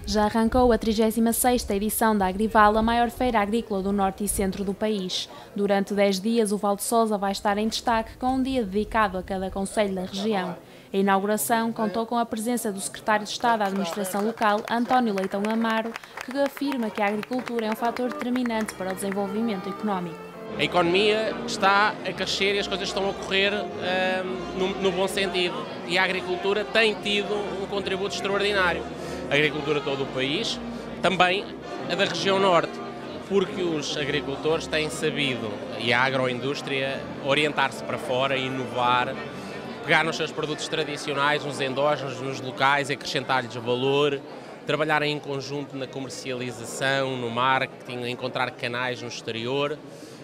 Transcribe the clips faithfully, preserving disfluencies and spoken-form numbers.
Já arrancou a trigésima sexta edição da Agrival, a maior feira agrícola do norte e centro do país. Durante dez dias, o Val de Sousa vai estar em destaque, com um dia dedicado a cada concelho da região. A inauguração contou com a presença do secretário de Estado da Administração Local, António Leitão Amaro, que afirma que a agricultura é um fator determinante para o desenvolvimento económico. A economia está a crescer e as coisas estão a correr uh, no, no bom sentido. E a agricultura tem tido um contributo extraordinário. A agricultura de todo o país, também a da região norte, porque os agricultores têm sabido, e a agroindústria, orientar-se para fora, inovar, pegar nos seus produtos tradicionais, nos endógenos, nos locais, acrescentar-lhes valor, trabalhar em conjunto na comercialização, no marketing, encontrar canais no exterior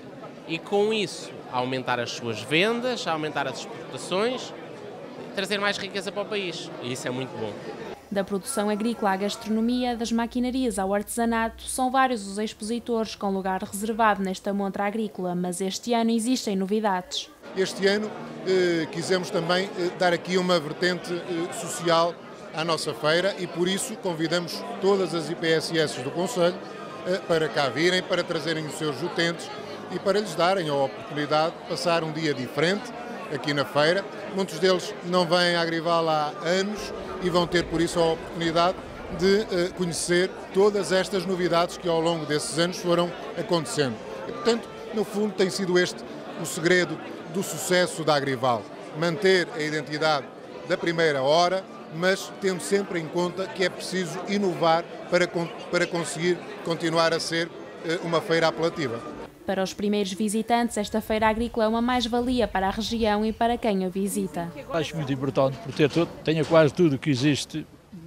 e, com isso, aumentar as suas vendas, aumentar as exportações e trazer mais riqueza para o país. E isso é muito bom. Da produção agrícola à gastronomia, das maquinarias ao artesanato, são vários os expositores com lugar reservado nesta montra agrícola, mas este ano existem novidades. Este ano eh, quisemos também eh, dar aqui uma vertente eh, social à nossa feira e por isso convidamos todas as I P S S do Concelho eh, para cá virem, para trazerem os seus utentes e para lhes darem a oportunidade de passar um dia diferente aqui na feira. Muitos deles não vêm à Agrival há anos e vão ter por isso a oportunidade de uh, conhecer todas estas novidades que ao longo desses anos foram acontecendo. E, portanto, no fundo tem sido este o segredo do sucesso da Agrival. Manter a identidade da primeira hora, mas tendo sempre em conta que é preciso inovar para, para conseguir continuar a ser uh, uma feira apelativa. Para os primeiros visitantes, esta feira agrícola é uma mais-valia para a região e para quem a visita. Acho muito importante, porque tenha quase tudo que existe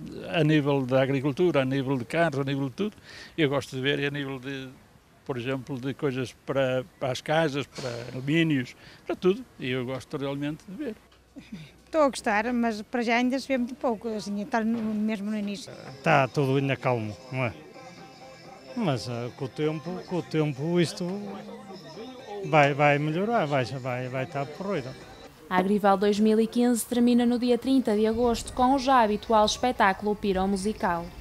a nível da agricultura, a nível de carros, a nível de tudo. Eu gosto de ver e a nível de, por exemplo, de coisas para, para as casas, para alumínios, para tudo. E eu gosto realmente de ver. Estou a gostar, mas para já ainda se vê muito pouco, assim, está mesmo no início. Está tudo ainda calmo, não é? Mas uh, com o tempo, com o tempo isto vai, vai melhorar, vai, vai, vai estar porreiro. A Agrival dois mil e quinze termina no dia trinta de agosto com o já habitual espetáculo Piro Musical.